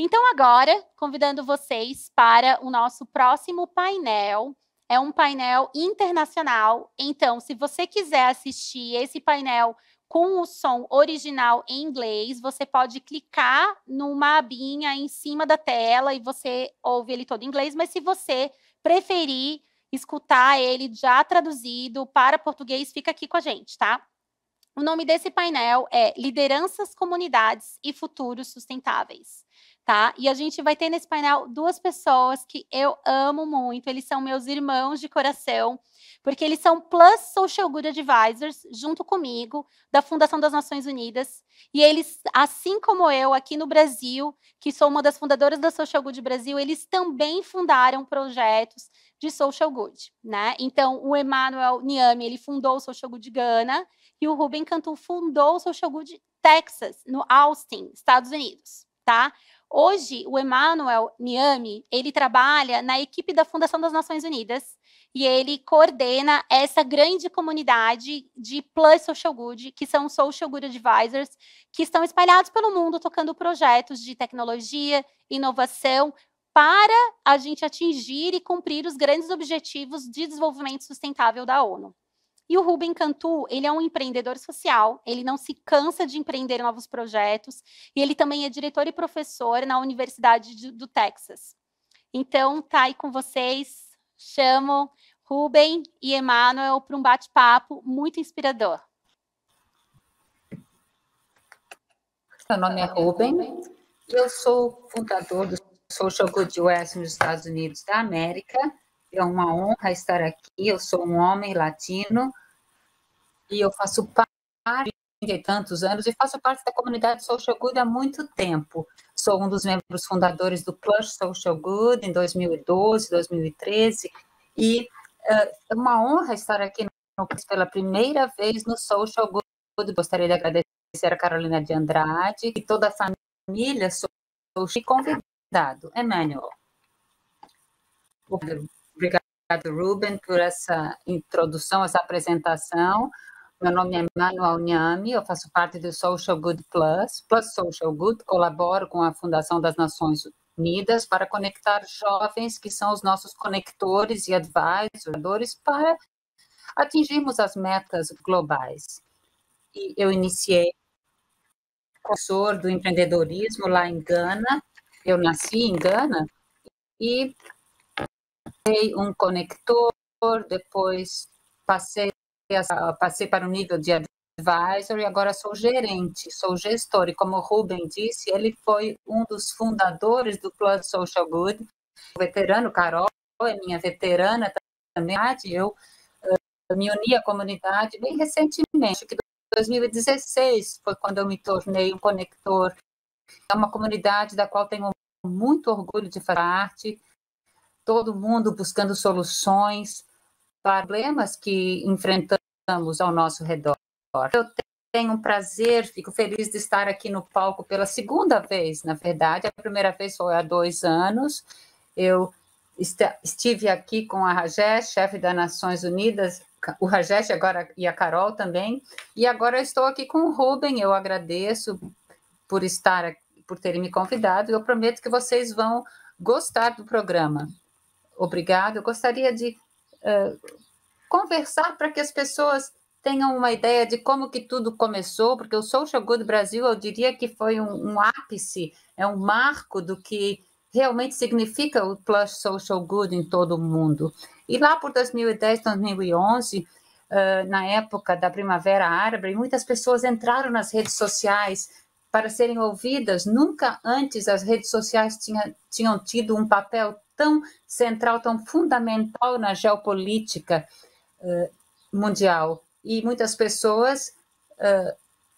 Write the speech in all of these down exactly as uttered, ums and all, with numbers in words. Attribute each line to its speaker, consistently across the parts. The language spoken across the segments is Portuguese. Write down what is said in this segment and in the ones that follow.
Speaker 1: Então, agora, convidando vocês para o nosso próximo painel. É um painel internacional. Então, se você quiser assistir esse painel com o som original em inglês, você pode clicar numa abinha em cima da tela e você ouve ele todo em inglês, mas se você preferir escutar ele já traduzido para português, fica aqui com a gente, tá? O nome desse painel é Lideranças, Comunidades e Futuros Sustentáveis, tá? E a gente vai ter nesse painel duas pessoas que eu amo muito, eles são meus irmãos de coração, porque eles são Plus Social Good Advisors, junto comigo, da Fundação das Nações Unidas, e eles, assim como eu, aqui no Brasil, que sou uma das fundadoras da Social Good Brasil, eles também fundaram projetos de Social Good, né? Então, o Emmanuel Niami, ele fundou o Social Good Ghana, e o Ruben Cantu fundou o Social Good Texas, no Austin, Estados Unidos, tá? Hoje, o Emmanuel Niami, ele trabalha na equipe da Fundação das Nações Unidas e ele coordena essa grande comunidade de Plus Social Good, que são Social Good Advisors, que estão espalhados pelo mundo, tocando projetos de tecnologia, inovação, para a gente atingir e cumprir os grandes objetivos de desenvolvimento sustentável da ONU. E o Ruben Cantu, ele é um empreendedor social, ele não se cansa de empreender novos projetos, e ele também é diretor e professor na Universidade de, do Texas. Então, tá aí com vocês, chamo Ruben e Emmanuel para um bate-papo muito inspirador.
Speaker 2: Meu nome é Ruben, eu sou fundador do Social Good U S nos Estados Unidos da América. É uma honra estar aqui, eu sou um homem latino, e eu faço parte de tantos anos e faço parte da comunidade Social Good há muito tempo. Sou um dos membros fundadores do Plus Social Good em dois mil e doze, dois mil e treze, e é uh, uma honra estar aqui no, pela primeira vez no Social Good. Gostaria de agradecer a Carolina de Andrade e toda a família Social convidado. Emmanuel. Obrigado, Ruben, por essa introdução, essa apresentação. Meu nome é Emmanuel Niami, eu faço parte do Social Good Plus, Plus Social Good, colaboro com a Fundação das Nações Unidas para conectar jovens que são os nossos conectores e advisors para atingirmos as metas globais. E eu iniciei professor do empreendedorismo lá em Gana, eu nasci em Gana e fui um conector, depois passei Passei para o nível de advisor e agora sou gerente, sou gestor. E como o Ruben disse, ele foi um dos fundadores do Plus Social Good. O veterano, Carol, é minha veterana também. Eu uh, me uni à comunidade bem recentemente, acho que em dois mil e dezesseis foi quando eu me tornei um conector. É uma comunidade da qual tenho muito orgulho de fazer parte, todo mundo buscando soluções para problemas que enfrentamos ao nosso redor. Eu tenho um prazer, fico feliz de estar aqui no palco pela segunda vez, na verdade. A primeira vez foi há dois anos. Eu estive aqui com a Rajesh, chefe das Nações Unidas, o Rajesh agora e a Carol também, e agora eu estou aqui com o Ruben. Eu agradeço por estar aqui, por terem me convidado. Eu prometo que vocês vão gostar do programa. Obrigado. Eu gostaria de Uh, conversar para que as pessoas tenham uma ideia de como que tudo começou, porque o Social Good Brasil, eu diria que foi um, um ápice, é um marco do que realmente significa o Plus Social Good em todo o mundo. E lá por dois mil e dez, dois mil e onze, uh, na época da Primavera Árabe, muitas pessoas entraram nas redes sociais para serem ouvidas. Nunca antes as redes sociais tinha, tinham tido um papel tão central, tão fundamental na geopolítica uh, mundial. E muitas pessoas, uh,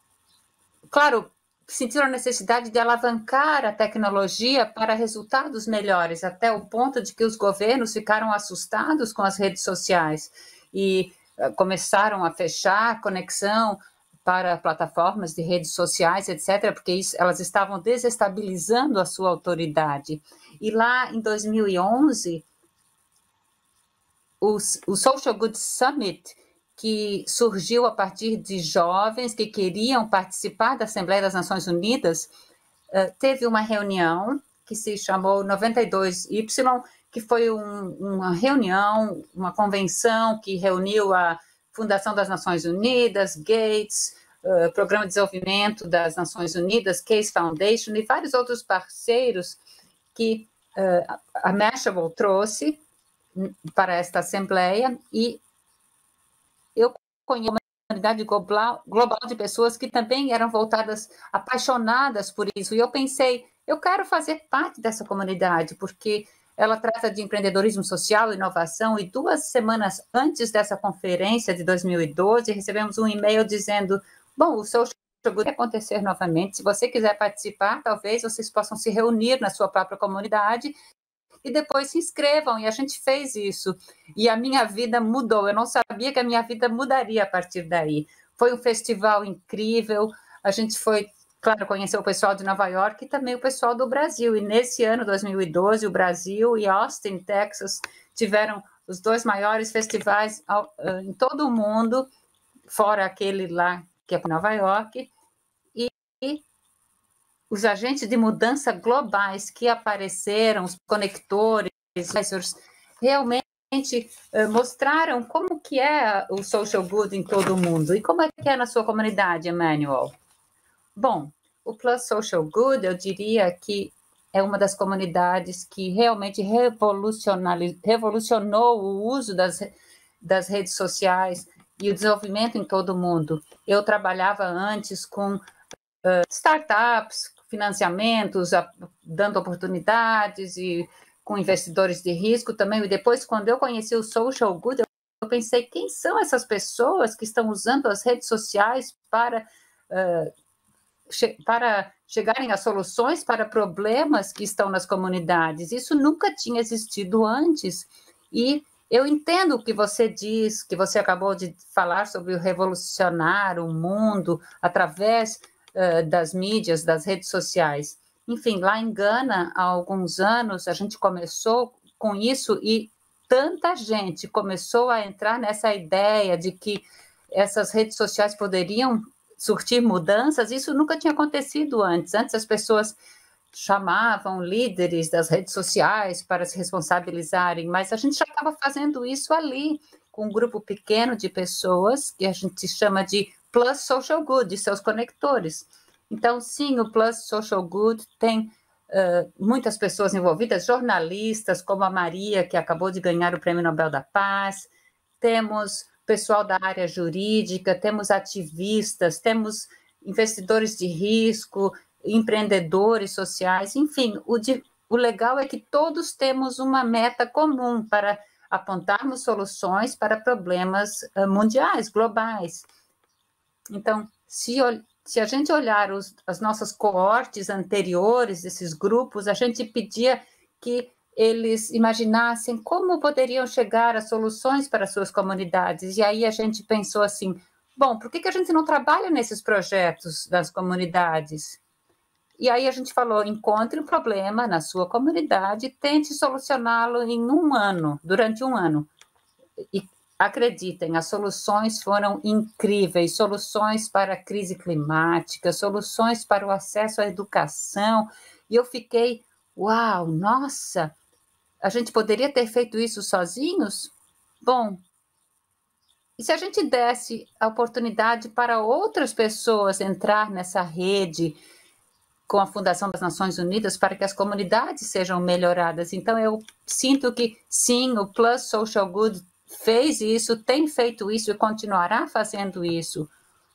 Speaker 2: claro, sentiram a necessidade de alavancar a tecnologia para resultados melhores, até o ponto de que os governos ficaram assustados com as redes sociais e uh, começaram a fechar a conexão para plataformas de redes sociais, etcétera, porque isso, elas estavam desestabilizando a sua autoridade. E lá em dois mil e onze, o, o Social Good Summit, que surgiu a partir de jovens que queriam participar da Assembleia das Nações Unidas, teve uma reunião que se chamou noventa e dois Y, que foi um, uma reunião, uma convenção que reuniu a Fundação das Nações Unidas, Gates, uh, Programa de Desenvolvimento das Nações Unidas, Case Foundation e vários outros parceiros que uh, a Mashable trouxe para esta Assembleia, e eu conheço uma comunidade global, global de pessoas que também eram voltadas, apaixonadas por isso, e eu pensei, eu quero fazer parte dessa comunidade, porque ela trata de empreendedorismo social, inovação, e duas semanas antes dessa conferência de dois mil e doze, recebemos um e-mail dizendo, bom, o Social Good vai acontecer novamente, se você quiser participar, talvez vocês possam se reunir na sua própria comunidade e depois se inscrevam, e a gente fez isso, e a minha vida mudou, eu não sabia que a minha vida mudaria a partir daí. Foi um festival incrível, a gente foi, claro, conhecer o pessoal de Nova York e também o pessoal do Brasil, e nesse ano, dois mil e doze, o Brasil e Austin, Texas, tiveram os dois maiores festivais em todo o mundo, fora aquele lá que é para Nova York, e, e os agentes de mudança globais que apareceram, os conectores, realmente uh, mostraram como que é o social good em todo o mundo. E como é que é na sua comunidade, Emmanuel? Bom, o Plus Social Good, eu diria que é uma das comunidades que realmente revolucionou o uso das, das redes sociais e o desenvolvimento em todo o mundo. Eu trabalhava antes com uh, startups, financiamentos, dando oportunidades e com investidores de risco também. E depois, quando eu conheci o Social Good, eu pensei, quem são essas pessoas que estão usando as redes sociais para, uh, che para chegarem a soluções para problemas que estão nas comunidades? Isso nunca tinha existido antes. E eu entendo o que você diz, que você acabou de falar sobre o revolucionar o mundo através das mídias, das redes sociais. Enfim, lá em Gana, há alguns anos, a gente começou com isso e tanta gente começou a entrar nessa ideia de que essas redes sociais poderiam surtir mudanças. Isso nunca tinha acontecido antes. Antes as pessoas chamavam líderes das redes sociais para se responsabilizarem, mas a gente já estava fazendo isso ali, com um grupo pequeno de pessoas, que a gente chama de Plus Social Good, de seus conectores. Então, sim, o Plus Social Good tem uh, muitas pessoas envolvidas, jornalistas, como a Maria, que acabou de ganhar o Prêmio Nobel da Paz, temos pessoal da área jurídica, temos ativistas, temos investidores de risco, empreendedores sociais, enfim, o, de, o legal é que todos temos uma meta comum para apontarmos soluções para problemas uh, mundiais, globais. Então, se, se a gente olhar os, as nossas coortes anteriores, desses grupos, a gente pedia que eles imaginassem como poderiam chegar a soluções para suas comunidades. E aí a gente pensou assim, bom, por que, que a gente não trabalha nesses projetos das comunidades? E aí a gente falou, encontre um problema na sua comunidade, tente solucioná-lo em um ano, durante um ano. E acreditem, as soluções foram incríveis, soluções para a crise climática, soluções para o acesso à educação, e eu fiquei, uau, nossa, a gente poderia ter feito isso sozinhos? Bom, e se a gente desse a oportunidade para outras pessoas entrar nessa rede com a Fundação das Nações Unidas para que as comunidades sejam melhoradas? Então, eu sinto que, sim, o Plus Social Good fez isso, tem feito isso e continuará fazendo isso.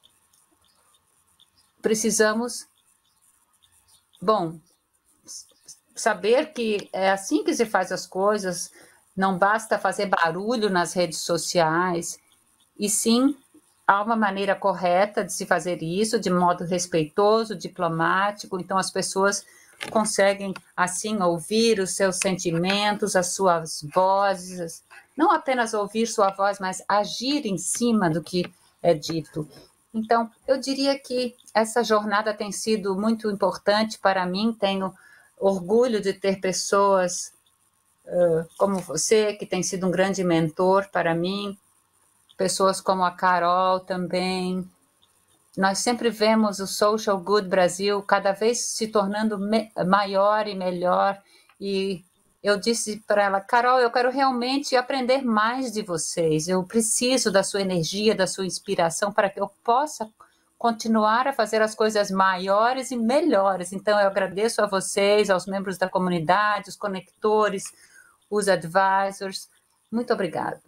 Speaker 2: Precisamos, bom, saber que é assim que se faz as coisas, não basta fazer barulho nas redes sociais, e sim, há uma maneira correta de se fazer isso, de modo respeitoso, diplomático, então as pessoas conseguem, assim, ouvir os seus sentimentos, as suas vozes, não apenas ouvir sua voz, mas agir em cima do que é dito. Então, eu diria que essa jornada tem sido muito importante para mim, tenho orgulho de ter pessoas uh, como você, que tem sido um grande mentor para mim, pessoas como a Carol também, nós sempre vemos o Social Good Brasil cada vez se tornando maior e melhor, e eu disse para ela, Carol, eu quero realmente aprender mais de vocês, eu preciso da sua energia, da sua inspiração para que eu possa continuar a fazer as coisas maiores e melhores. Então, eu agradeço a vocês, aos membros da comunidade, os conectores, os advisors. Muito obrigada.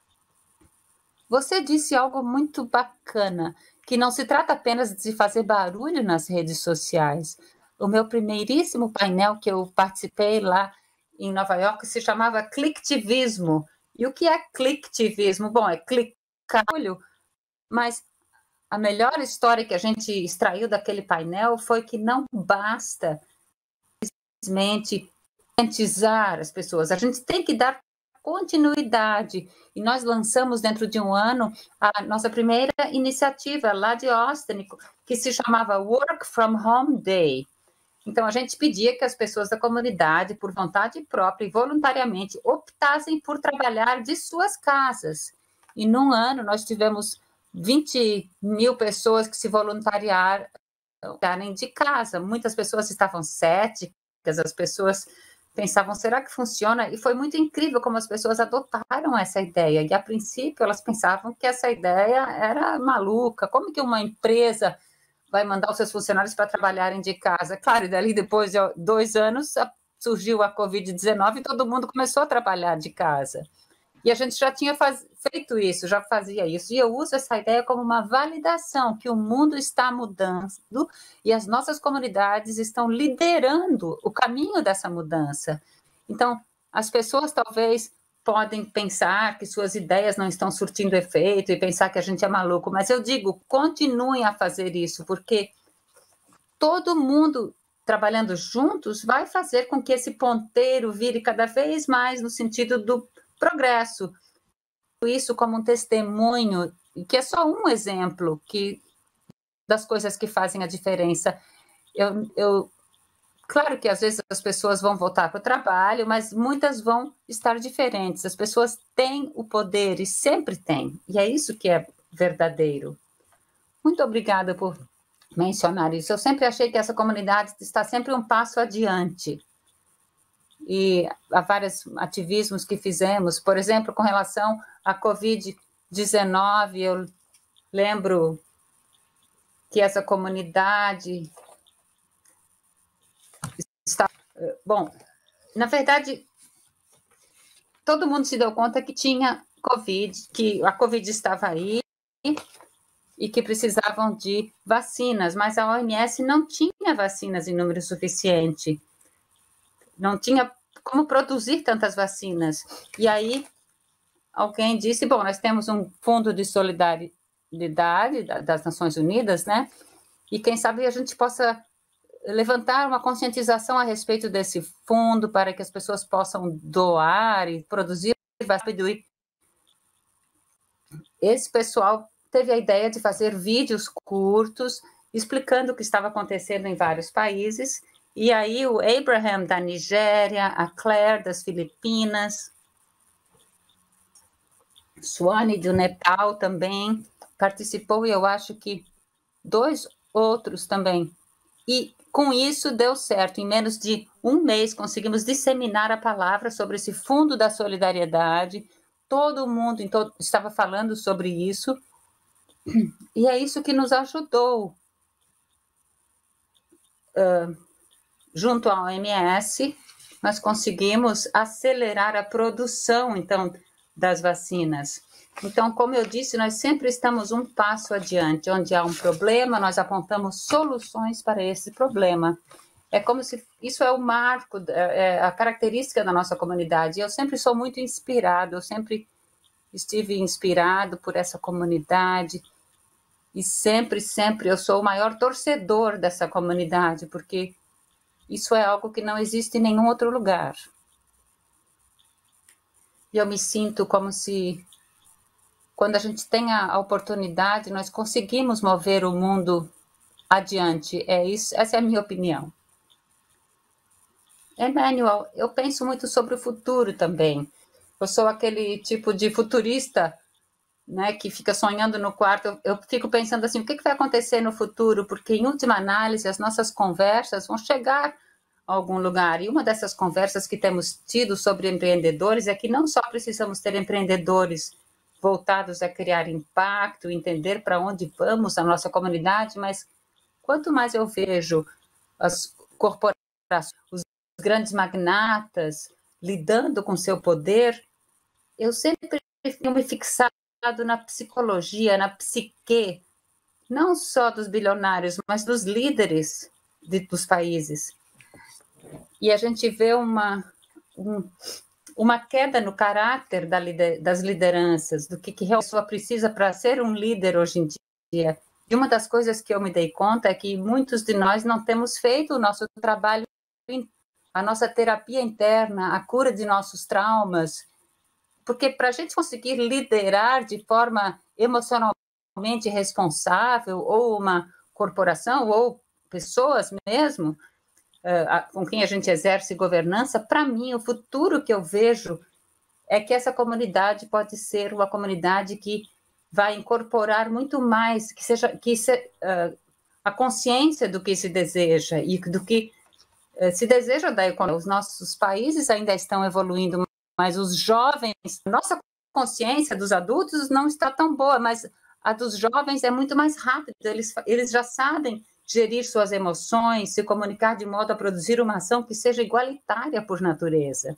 Speaker 2: Você disse algo muito bacana, que não se trata apenas de fazer barulho nas redes sociais. O meu primeiríssimo painel que eu participei lá em Nova York se chamava Clicktivismo. E o que é clicktivismo? Bom, é clicar, mas a melhor história que a gente extraiu daquele painel foi que não basta simplesmente conscientizar as pessoas, a gente tem que dar continuidade. E nós lançamos dentro de um ano a nossa primeira iniciativa lá de Austin, que se chamava Work from Home Day. Então, a gente pedia que as pessoas da comunidade, por vontade própria e voluntariamente, optassem por trabalhar de suas casas. E num ano, nós tivemos vinte mil pessoas que se voluntariaram de casa. Muitas pessoas estavam céticas, as pessoas pensavam, será que funciona? E foi muito incrível como as pessoas adotaram essa ideia. E, a princípio, elas pensavam que essa ideia era maluca. Como que uma empresa vai mandar os seus funcionários para trabalharem de casa? Claro, e dali depois de dois anos surgiu a covid dezenove e todo mundo começou a trabalhar de casa. E a gente já tinha faz... feito isso, já fazia isso. E eu uso essa ideia como uma validação que o mundo está mudando e as nossas comunidades estão liderando o caminho dessa mudança. Então, as pessoas talvez podem pensar que suas ideias não estão surtindo efeito e pensar que a gente é maluco, mas eu digo, continuem a fazer isso, porque todo mundo trabalhando juntos vai fazer com que esse ponteiro vire cada vez mais no sentido do progresso. Isso como um testemunho, que é só um exemplo que, das coisas que fazem a diferença. Eu, eu, claro que às vezes as pessoas vão voltar para o trabalho, mas muitas vão estar diferentes. As pessoas têm o poder e sempre têm, e é isso que é verdadeiro. Muito obrigada por mencionar isso. Eu sempre achei que essa comunidade está sempre um passo adiante. E há vários ativismos que fizemos, por exemplo, com relação à covid dezenove, eu lembro que essa comunidade está... Bom, na verdade, todo mundo se deu conta que tinha Covid, que a Covid estava aí e que precisavam de vacinas, mas a O M S não tinha vacinas em número suficiente. Não tinha como produzir tantas vacinas. E aí, alguém disse, bom, nós temos um fundo de solidariedade das Nações Unidas, né? E quem sabe a gente possa levantar uma conscientização a respeito desse fundo para que as pessoas possam doar e produzir rápido. E esse pessoal teve a ideia de fazer vídeos curtos explicando o que estava acontecendo em vários países. E aí o Abraham da Nigéria, a Claire das Filipinas, Suane do Nepal também participou, e eu acho que dois outros também. E com isso deu certo. Em menos de um mês conseguimos disseminar a palavra sobre esse fundo da solidariedade. Todo mundo então, estava falando sobre isso. E é isso que nos ajudou. Uh, junto à O M S, nós conseguimos acelerar a produção, então, das vacinas. Então, como eu disse, nós sempre estamos um passo adiante. Onde há um problema, nós apontamos soluções para esse problema. É como se isso é o marco, é a característica da nossa comunidade. Eu sempre sou muito inspirado, eu sempre estive inspirado por essa comunidade e sempre, sempre eu sou o maior torcedor dessa comunidade, porque isso é algo que não existe em nenhum outro lugar. E eu me sinto como se, quando a gente tem a oportunidade, nós conseguimos mover o mundo adiante. É isso, essa é a minha opinião. Emmanuel, eu penso muito sobre o futuro também. Eu sou aquele tipo de futurista né, que fica sonhando no quarto, eu, eu fico pensando assim, o que, que vai acontecer no futuro? Porque, em última análise, as nossas conversas vão chegar a algum lugar. E uma dessas conversas que temos tido sobre empreendedores é que não só precisamos ter empreendedores voltados a criar impacto, entender para onde vamos na nossa comunidade, mas quanto mais eu vejo as corporações, os grandes magnatas lidando com seu poder, eu sempre tenho me fixado na psicologia, na psique, não só dos bilionários, mas dos líderes de, dos países. E a gente vê uma, um, uma queda no caráter da lider, das lideranças, do que, que a pessoa precisa para ser um líder hoje em dia. E uma das coisas que eu me dei conta é que muitos de nós não temos feito o nosso trabalho, a nossa terapia interna, a cura de nossos traumas, porque para a gente conseguir liderar de forma emocionalmente responsável, ou uma corporação, ou pessoas mesmo, uh, com quem a gente exerce governança, para mim, o futuro que eu vejo é que essa comunidade pode ser uma comunidade que vai incorporar muito mais, que seja que se, uh, a consciência do que se deseja e do que uh, se deseja da economia. Os nossos países ainda estão evoluindo, mas os jovens, nossa consciência dos adultos não está tão boa, mas a dos jovens é muito mais rápida, eles, eles já sabem gerir suas emoções, se comunicar de modo a produzir uma ação que seja igualitária por natureza.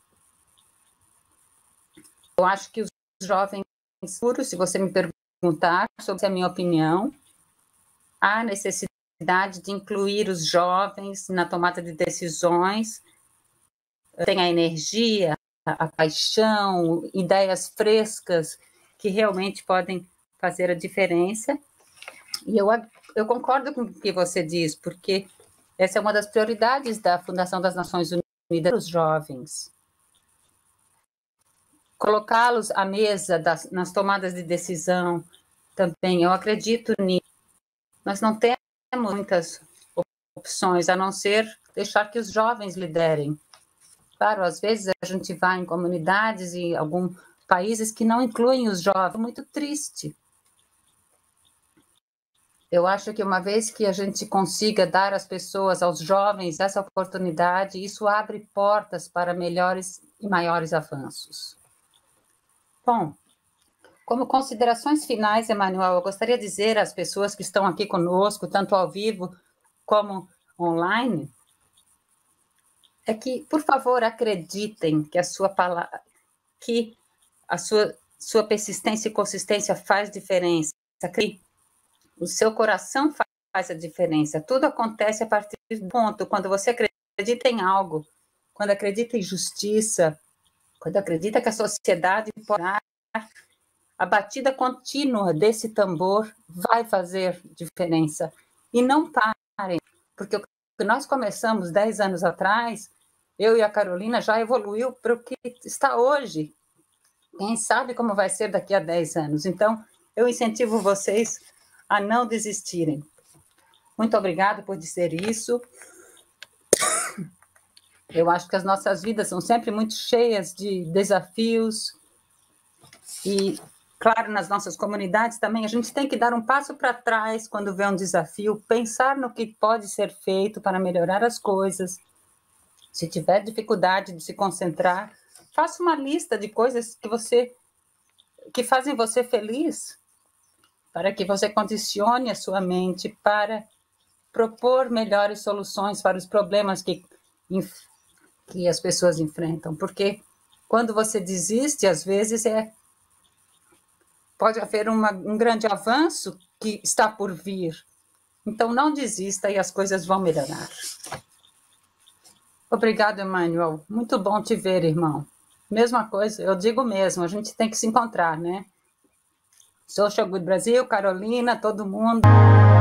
Speaker 2: Eu acho que os jovens, se você me perguntar sobre a minha opinião, há necessidade de incluir os jovens na tomada de decisões, tem a energia, a paixão, ideias frescas que realmente podem fazer a diferença. E eu, eu concordo com o que você diz, porque essa é uma das prioridades da Fundação das Nações Unidas, os jovens. Colocá-los à mesa das, nas tomadas de decisão também, eu acredito nisso. Nós não temos muitas opções, a não ser deixar que os jovens liderem. Claro, às vezes a gente vai em comunidades e alguns países que não incluem os jovens, é muito triste. Eu acho que uma vez que a gente consiga dar às pessoas, aos jovens, essa oportunidade, isso abre portas para melhores e maiores avanços. Bom, como considerações finais, Emanuel, eu gostaria de dizer às pessoas que estão aqui conosco, tanto ao vivo como online, é que, por favor, acreditem que a sua palavra, que a sua, sua persistência e consistência faz diferença. Que o seu coração faz a diferença. Tudo acontece a partir do ponto, quando você acredita em algo, quando acredita em justiça, quando acredita que a sociedade pode dar, a batida contínua desse tambor vai fazer diferença. E não parem, porque o que nós começamos dez anos atrás, eu e a Carolina, já evoluiu para o que está hoje. Quem sabe como vai ser daqui a dez anos. Então, eu incentivo vocês a não desistirem. Muito obrigada por dizer isso. Eu acho que as nossas vidas são sempre muito cheias de desafios e, claro, nas nossas comunidades também, a gente tem que dar um passo para trás quando vê um desafio, pensar no que pode ser feito para melhorar as coisas. Se tiver dificuldade de se concentrar, faça uma lista de coisas que você que fazem você feliz, para que você condicione a sua mente para propor melhores soluções para os problemas que, que as pessoas enfrentam. Porque quando você desiste, às vezes é, pode haver uma, um grande avanço que está por vir. Então, não desista e as coisas vão melhorar. Obrigado, Emanuel. Muito bom te ver, irmão. Mesma coisa, eu digo mesmo, a gente tem que se encontrar, né? Social Good Brasil, Carolina, todo mundo.